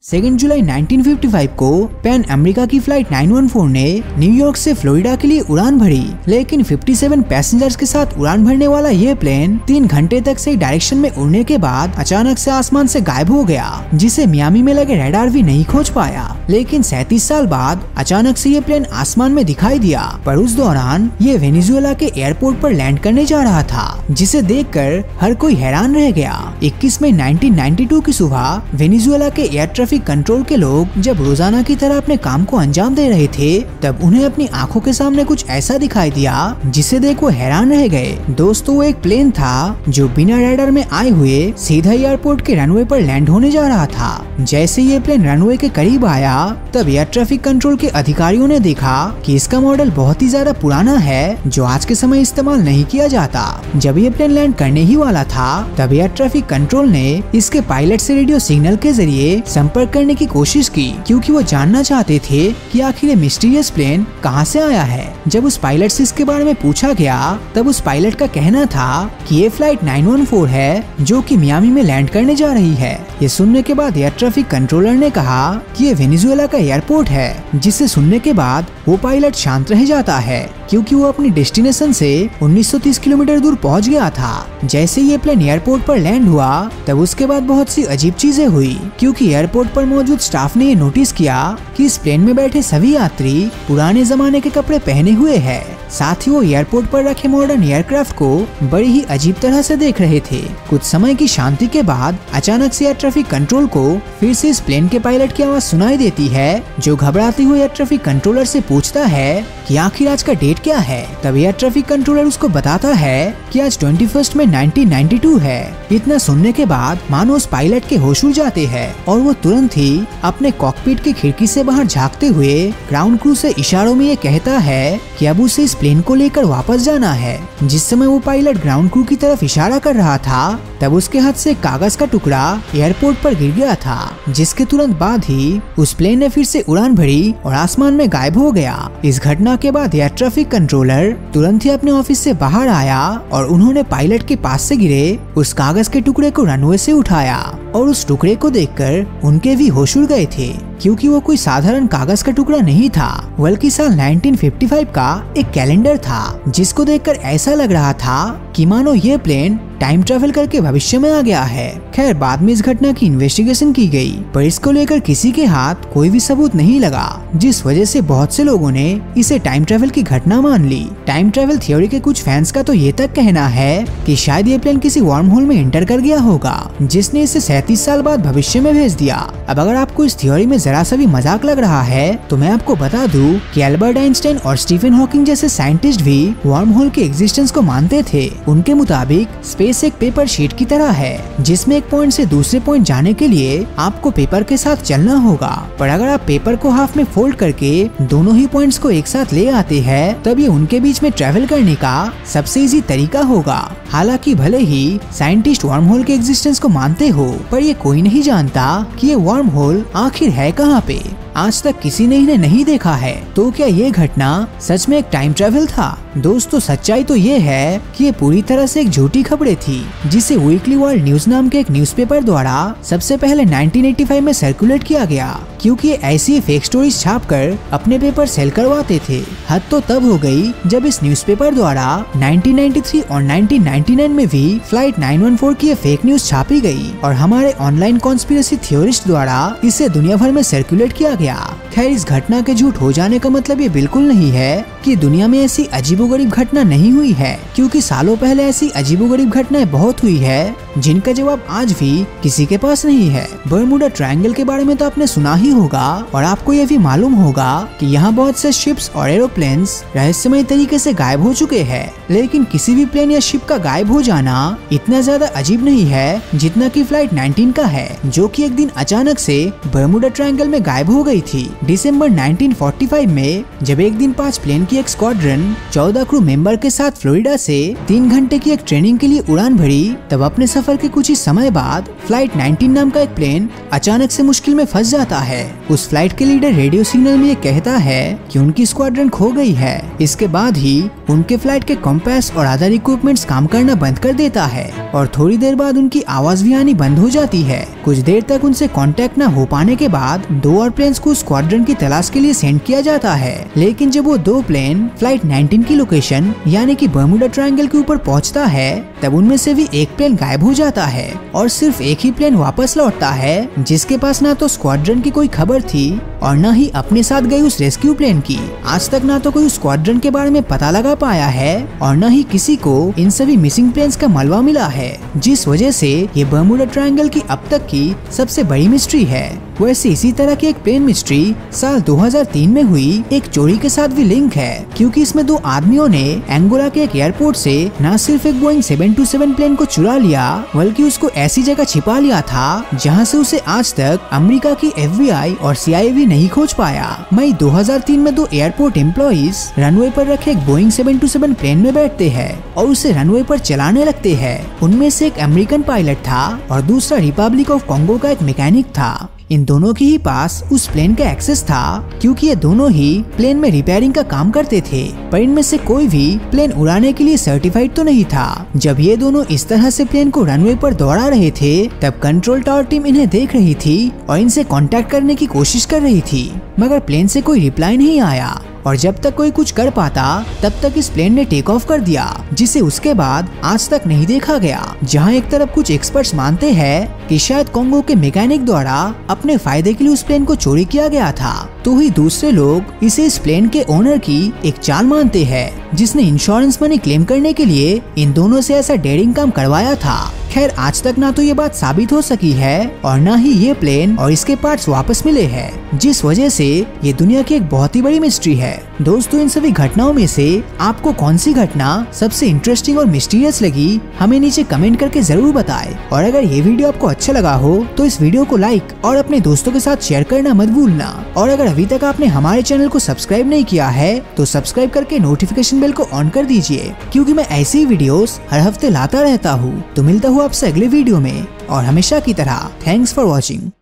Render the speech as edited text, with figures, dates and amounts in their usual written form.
2 जुलाई 1955 को pan America की flight 914 ने न्यूयॉर्क से फ्लोरिडा के लिए उड़ान भरी, लेकिन 57 पैसेंजर्स के साथ उड़ान भरने वाला ये प्लेन 3 घंटे तक सही डायरेक्शन में उड़ने के बाद अचानक से आसमान से गायब हो गया, जिसे मियामी में लगे रडार भी नहीं खोज पाया। लेकिन 37 साल बाद अचानक से ये प्लेन आसमान में दिखाई दिया, पर उस दौरान ये वेनेजुएला के एयरपोर्ट पर लैंड करने जा रहा था, जिसे देखकर हर कोई हैरान रह गया। 21 मई 1992 की सुबह वेनेजुएला के एयर ट्रैफिक कंट्रोल के लोग जब रोजाना की तरह अपने काम को अंजाम दे रहे थे, तब उन्हें अपनी आंखों के सामने कुछ ऐसा दिखाई दिया जिसे देख वो हैरान रह गए। दोस्तों, वो एक प्लेन था जो बिना रडार में आए हुए सीधा एयरपोर्ट के रनवे पर लैंड होने जा रहा था। जैसे ये प्लेन रनवे के करीब आया, तब एयर ट्रैफिक कंट्रोल के अधिकारियों ने देखा कि इसका मॉडल बहुत ही ज्यादा पुराना है, जो आज के समय इस्तेमाल नहीं किया जाता। जब ये प्लेन लैंड करने ही वाला था, तब एयर ट्रैफिक कंट्रोल ने इसके पायलट से रेडियो सिग्नल के जरिए संपर्क करने की कोशिश की, क्योंकि वो जानना चाहते थे कि आखिर ये मिस्टीरियस प्लेन कहां से आया है। जब उस पायलट से इसके बारे में पूछा गया, तब उस पायलट का कहना था कि ये फ्लाइट 914 है, जो कि मियामी में लैंड करने जा रही है। ये सुनने के बाद एयर ट्रैफिक कंट्रोलर ने कहा कि ये वेनेजुएला का एयरपोर्ट है, जिसे सुनने के बाद वो पायलट शांत रह जाता है, क्योंकि वो अपनी डेस्टिनेशन से 1930 किलोमीटर दूर पहुंच गया था। जैसे ये प्लेन एयरपोर्ट पर लैंड हुआ, तब उसके बाद बहुत सी अजीब चीजें हुई, क्योंकि एयरपोर्ट पर मौजूद स्टाफ ने ये नोटिस किया कि इस प्लेन में बैठे सभी यात्री पुराने जमाने के कपड़े पहने हुए हैं। साथ ही वो एयरपोर्ट पर रखे मॉडर्न एयरक्राफ्ट को बड़ी ही अजीब तरह से देख रहे थे। कुछ समय की शांति के बाद अचानक से एयर ट्रैफिक कंट्रोल को फिर से इस प्लेन के पायलट की आवाज सुनाई देती है, जो घबराते हुए एयर ट्रैफिक कंट्रोलर से पूछता है कि आखिर आज का डेट क्या है। तब एयर ट्रैफिक कंट्रोलर उसको बताता है कि आज 21 मई 1992 है। इतना सुनने के बाद मानो उस पायलट के होश उड़ जाते हैं, और वो तुरंत ही अपने कॉकपिट की खिड़की से बाहर झांकते हुए ग्राउंड क्रू से इशारों में ये कहता है कि अब उसे इस प्लेन को लेकर वापस जाना है। जिस समय वो पायलट ग्राउंड क्रू की तरफ इशारा कर रहा था, तब उसके हाथ से कागज का टुकड़ा एयरपोर्ट पर गिर गया था, जिसके तुरंत बाद ही उस प्लेन ने फिर से उड़ान भरी और आसमान में गायब हो गया। इस घटना के बाद एयर ट्रैफिक कंट्रोलर तुरंत ही अपने ऑफिस से बाहर आया, और उन्होंने पायलट के पास से गिरे उस कागज के टुकड़े को रनवे से उठाया, और उस टुकड़े को देखकर उनके भी होश उड़ गए थे, क्योंकि वो कोई साधारण कागज का टुकड़ा नहीं था, बल्कि साल 1955 का एक कैलेंडर था, जिसको देखकर ऐसा लग रहा था कि मानो ये प्लेन टाइम ट्रेवल करके भविष्य में आ गया है। खैर, बाद में इस घटना की इन्वेस्टिगेशन की गई, पर इसको लेकर किसी के हाथ कोई भी सबूत नहीं लगा, जिस वजह से बहुत से लोगों ने इसे टाइम ट्रेवल की घटना मान ली। टाइम ट्रेवल थ्योरी के कुछ फैंस का तो ये तक कहना है कि शायद ये प्लेन किसी वार्म होल में एंटर कर गया होगा, जिसने इसे 37 साल बाद भविष्य में भेज दिया। अब अगर आपको इस थ्योरी में जरा सा भी मजाक लग रहा है, तो मैं आपको बता दूं कि एल्बर्ट आइंस्टाइन और स्टीफन हॉकिंग जैसे साइंटिस्ट भी वार्म होल के एग्जिस्टेंस को मानते थे। उनके मुताबिक स्पेस एक पेपर शीट की तरह है, जिसमें एक पॉइंट से दूसरे पॉइंट जाने के लिए आपको पेपर के साथ चलना होगा, पर अगर आप पेपर को हाफ में फोल्ड करके दोनों ही पॉइंट्स को एक साथ ले आते हैं, तब ये उनके बीच में ट्रेवल करने का सबसे इजी तरीका होगा। हालांकि भले ही साइंटिस्ट वार्म होल के एग्जिस्टेंस को मानते हो, पर ये कोई नहीं जानता कि ये वार्म होल आखिर है कहाँ पे। आज तक किसी ने इन्हें नहीं देखा है, तो क्या ये घटना सच में एक टाइम ट्रेवल था? दोस्तों, सच्चाई तो ये है कि ये पूरी तरह से एक झूठी खबरें थी, जिसे वीकली वर्ल्ड न्यूज नाम के एक न्यूज़पेपर द्वारा सबसे पहले 1985 में सर्कुलेट किया गया, क्योंकि ये ऐसी फेक स्टोरीज छापकर अपने पेपर सेल करवाते थे। हद तो तब हो गई जब इस न्यूज़पेपर द्वारा 1993 और 1999 में भी फ्लाइट 914 की फेक न्यूज छापी गई, और हमारे ऑनलाइन कॉन्स्पिरेसी थ्योरिस्ट द्वारा इसे दुनिया भर में सर्कुलेट किया गया। खैर, इस घटना के झूठ हो जाने का मतलब ये बिल्कुल नहीं है कि दुनिया में ऐसी अजीबोगरीब घटना नहीं हुई है, क्योंकि सालों पहले ऐसी अजीबोगरीब घटनाएं बहुत हुई है, जिनका जवाब आज भी किसी के पास नहीं है। बर्मुडा ट्रायंगल के बारे में तो आपने सुना ही होगा, और आपको ये भी मालूम होगा कि यहाँ बहुत से शिप्स और एरोप्लेन्स रहस्यमय तरीके से गायब हो चुके हैं, लेकिन किसी भी प्लेन या शिप का गायब हो जाना इतना ज्यादा अजीब नहीं है जितना कि फ्लाइट 19 का है, जो कि एक दिन अचानक से बर्मुडा ट्रायंगल में गायब हो गई गई थी। दिसंबर 1945 में जब एक दिन 5 प्लेन की एक स्क्वाड्रन 14 क्रू मेंबर के साथ फ्लोरिडा से 3 घंटे की एक ट्रेनिंग के लिए उड़ान भरी, तब अपने सफर के कुछ ही समय बाद फ्लाइट 19 नाम का एक प्लेन अचानक से मुश्किल में फंस जाता है। उस फ्लाइट के लीडर रेडियो सिग्नल में ये कहता है कि उनकी स्क्वाड्रन खो गई है। इसके बाद ही उनके फ्लाइट के कंपास और अदर इक्विपमेंट्स काम करना बंद कर देता है और थोड़ी देर बाद उनकी आवाज भी आनी बंद हो जाती है। कुछ देर तक उनसे कांटेक्ट न हो पाने के बाद 2 और प्लेन्स को स्क्वाड्रन की तलाश के लिए सेंड किया जाता है, लेकिन जब वो 2 प्लेन फ्लाइट 19 की लोकेशन यानी कि बर्मुडा ट्रायंगल के ऊपर पहुंचता है, तब उनमें से भी एक प्लेन गायब हो जाता है और सिर्फ एक ही प्लेन वापस लौटता है, जिसके पास ना तो स्क्वाड्रन की कोई खबर थी और न ही अपने साथ गई उस रेस्क्यू प्लेन की। आज तक ना तो कोई स्क्वाड्रन के बारे में पता लगा पाया है और न ही किसी को इन सभी मिसिंग प्लेन्स का मलबा मिला है, जिस वजह से ये बर्मुडा ट्रायंगल की अब तक की सबसे बड़ी मिस्ट्री है। वैसे इसी तरह की एक प्लेन मिस्ट्री साल 2003 में हुई एक चोरी के साथ भी लिंक है, क्योंकि इसमें 2 आदमियों ने एंगोला के एक एयरपोर्ट से न सिर्फ एक बोइंग 727 प्लेन को चुरा लिया, बल्कि उसको ऐसी जगह छिपा लिया था जहां से उसे आज तक अमेरिका की FBI और CIA भी नहीं खोज पाया। मई 2003 में 2 एयरपोर्ट एम्प्लॉइज रनवे पर रखे एक बोइंग 727 प्लेन में बैठते हैं और उसे रनवे पर चलाने लगते हैं। उनमें से एक अमेरिकन पायलट था और दूसरा रिपब्लिक ऑफ कॉन्गो का एक मैकेनिक था। इन दोनों के ही पास उस प्लेन का एक्सेस था, क्योंकि ये दोनों ही प्लेन में रिपेयरिंग का काम करते थे, पर इनमें से कोई भी प्लेन उड़ाने के लिए सर्टिफाइड तो नहीं था। जब ये दोनों इस तरह से प्लेन को रनवे पर दौड़ा रहे थे, तब कंट्रोल टावर टीम इन्हें देख रही थी और इनसे कांटेक्ट करने की कोशिश कर रही थी, मगर प्लेन से कोई रिप्लाई नहीं आया और जब तक कोई कुछ कर पाता तब तक इस प्लेन ने टेक ऑफ कर दिया, जिसे उसके बाद आज तक नहीं देखा गया। जहां एक तरफ कुछ एक्सपर्ट्स मानते हैं कि शायद कॉन्गो के मैकेनिक द्वारा अपने फायदे के लिए उस प्लेन को चोरी किया गया था, तो ही दूसरे लोग इसे इस प्लेन के ओनर की एक चाल मानते हैं, जिसने इंश्योरेंस मनी क्लेम करने के लिए इन दोनों से ऐसा डेयरिंग काम करवाया था। खैर आज तक ना तो ये बात साबित हो सकी है और ना ही ये प्लेन और इसके पार्ट्स वापस मिले हैं, जिस वजह से ये दुनिया की एक बहुत ही बड़ी मिस्ट्री है। दोस्तों, इन सभी घटनाओं में से आपको कौन सी घटना सबसे इंटरेस्टिंग और मिस्टीरियस लगी, हमें नीचे कमेंट करके जरूर बताएं। और अगर ये वीडियो आपको अच्छा लगा हो तो इस वीडियो को लाइक और अपने दोस्तों के साथ शेयर करना मत भूलना। और अगर अभी तक आपने हमारे चैनल को सब्सक्राइब नहीं किया है तो सब्सक्राइब करके नोटिफिकेशन बेल को ऑन कर दीजिए, क्योंकि मैं ऐसी ही वीडियोस हर हफ्ते लाता रहता हूँ। तो मिलता हूँ आपसे अगले वीडियो में और हमेशा की तरह थैंक्स फॉर वॉचिंग।